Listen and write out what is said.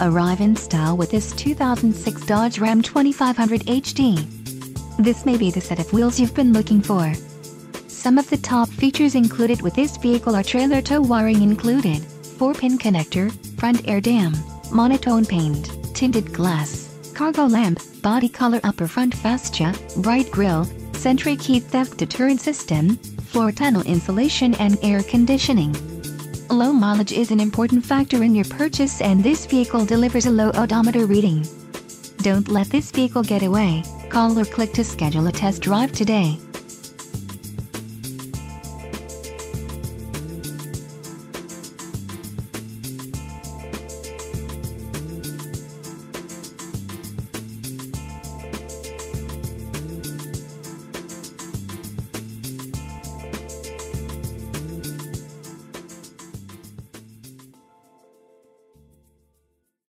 arrive in style with this 2006 Dodge Ram 2500 HD. This may be the set of wheels you've been looking for. Some of the top features included with this vehicle are trailer tow wiring included, 4-pin connector, front air dam, monotone paint, tinted glass, cargo lamp, body color upper front fascia, bright grille, Sentry heat theft deterrent system, floor tunnel insulation and air conditioning. Low mileage is an important factor in your purchase, and this vehicle delivers a low odometer reading. Don't let this vehicle get away. Call or click to schedule a test drive today.